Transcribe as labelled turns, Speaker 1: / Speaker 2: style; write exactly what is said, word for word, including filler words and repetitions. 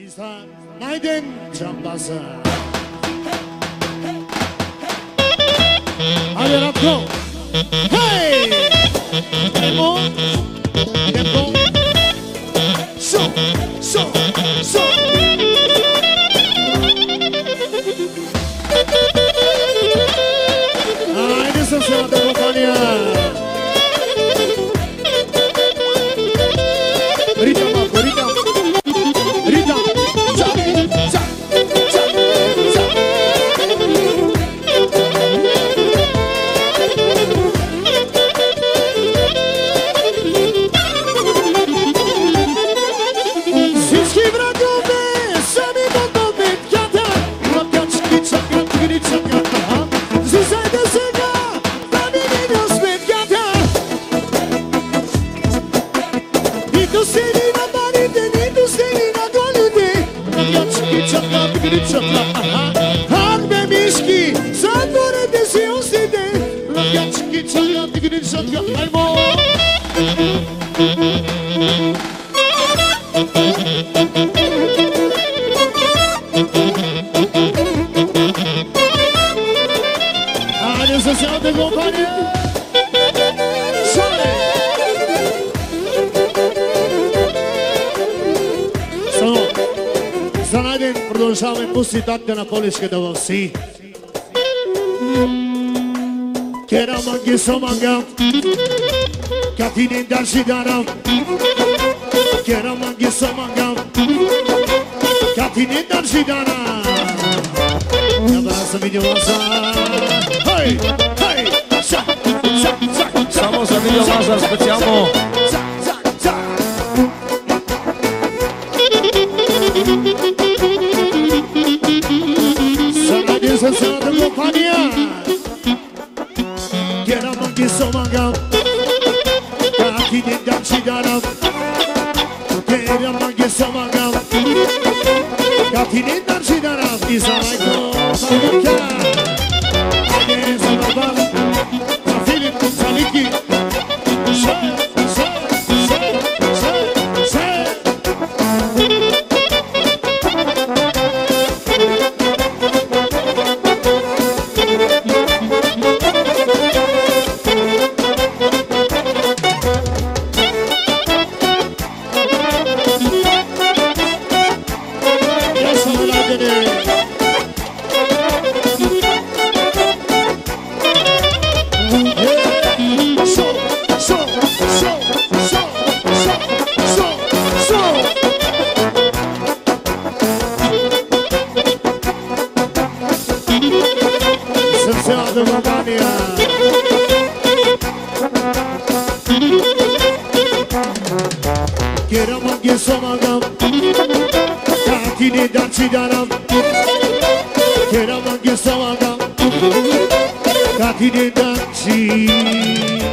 Speaker 1: Lisa, Naiden Chambasa. Allez, let's go. Hey! Tempo, tempo. So, so, so. Ai, adesso siamo da compagnia. Rita, Marco, Rita. Rita. Ciao, ciao, ciao, ciao. Si scriverà dove, sami dove pianta. La pianta che c'è, che c'è, che c'è. Si sai da sega, dammi video specchiata. Nito sei na marite, nito sei na golute. La pianta che c'è, che c'è. Harbe miski, sapore de si oside. La pianta che c'è, che c'è. Ai mo. Adesso siamo di compagnia. Sole. Sono Zanaiden продолжаваме пуститата на поличката в си. Кера манги соманга, катинин дарши дарам. Кера манги соманга, катинин дарши дарам. Abraço, vídeo Hey, hey, sa, sa, sa,
Speaker 2: Samo za video Lazar specijalno.
Speaker 1: sa, sa, sa. Zanaiden se sada kompanija. Kera mangi somanga, katinin danci daram. Kera mangi somanga, katinin danci daram. Izalajko, Mamuka. Ajde, Zanaba, za Filip, za Niki. Se, se, se, se, se. Ja sam radene. So, so, so, so, so, so, so. Srce od Romania. Kera mangi somagam, katini danci daram. Kera mangi somagam, katini danci